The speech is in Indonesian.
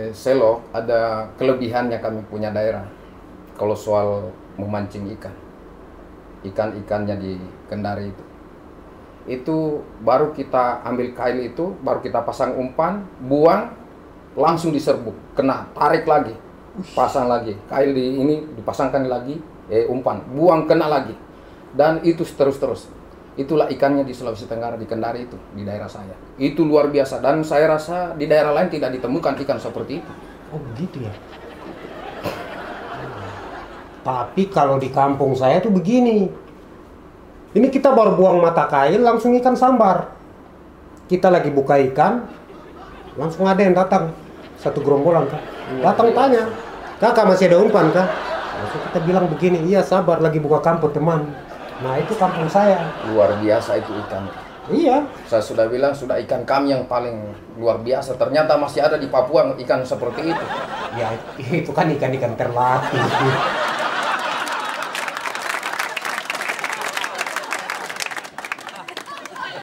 Selo ada kelebihannya kami punya daerah kalau soal memancing ikan. Ikan-ikannya di Kendari itu baru kita ambil kail itu, baru kita pasang umpan, buang, langsung diserbuk, kena, tarik lagi, pasang lagi, kail di ini dipasangkan lagi, umpan, buang, kena lagi, dan itu terus-terus. Itulah ikannya di Sulawesi Tenggara, di Kendari itu, di daerah saya. Itu luar biasa, dan saya rasa di daerah lain tidak ditemukan ikan seperti itu. Oh begitu ya. Tapi kalau di kampung saya tuh begini. Ini kita baru buang mata kail, langsung ikan sambar. Kita lagi buka ikan, langsung ada yang datang. Satu gerombolan kan. Datang tanya, kakak masih ada umpan kah? Langsung kita bilang begini, iya sabar lagi buka kampung teman. Nah itu kampung saya. Luar biasa itu ikan. Iya. Saya sudah bilang, sudah ikan kami yang paling luar biasa. Ternyata masih ada di Papua ikan seperti itu. Ya itu kan ikan-ikan terlatih.